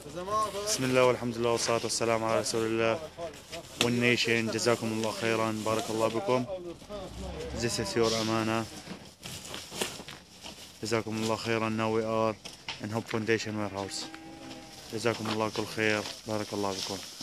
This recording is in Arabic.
بسم الله والحمد لله والصلاة والسلام على رسول الله. والنيشن جزاكم الله خيرا، بارك الله بكم. This is your أمانة. جزاكم الله خيرا. Now we are in Hope Foundation warehouse. جزاكم الله كل خير، بارك الله بكم.